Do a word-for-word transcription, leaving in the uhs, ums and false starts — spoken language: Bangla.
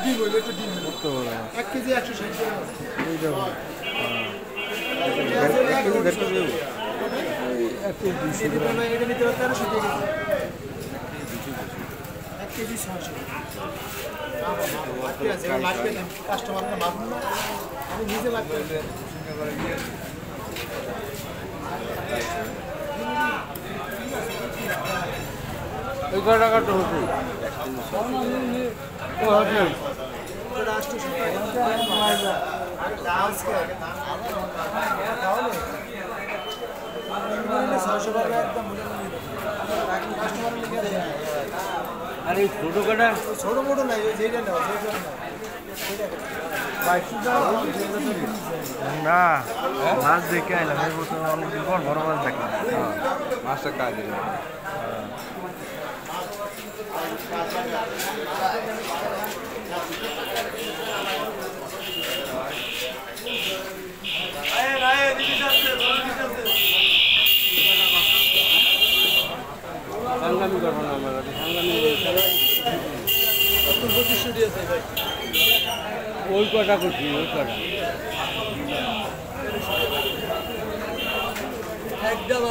ডিম হইলো একটু ডিম এক কেজি একশো ষাট টাকা এই দেখো এক কেজি দেড়শো দেবো এক কেজি দুইশো গ্রাম এটা নিতে পারতে আরো কেজি এক কেজি ছয়শো কাস্টমারকে মাপুন না আমি নিজে লাগবে ওই কয় টাকা তো হচ্ছে ও হচ্ছে আর এই ছোটো কাটা ছোট মোটো নাই ওই যেটা নেওয়া না মাছ দেখে আইলাম এই বছর অনেকদিন পর বড় মাছ দেখলাম মাছটা কাজ সাংগামি করবো না আমার সাংগামি পঁচিশশো দিয়েছে ভাই ওই কটা করছি ওই কটা একদম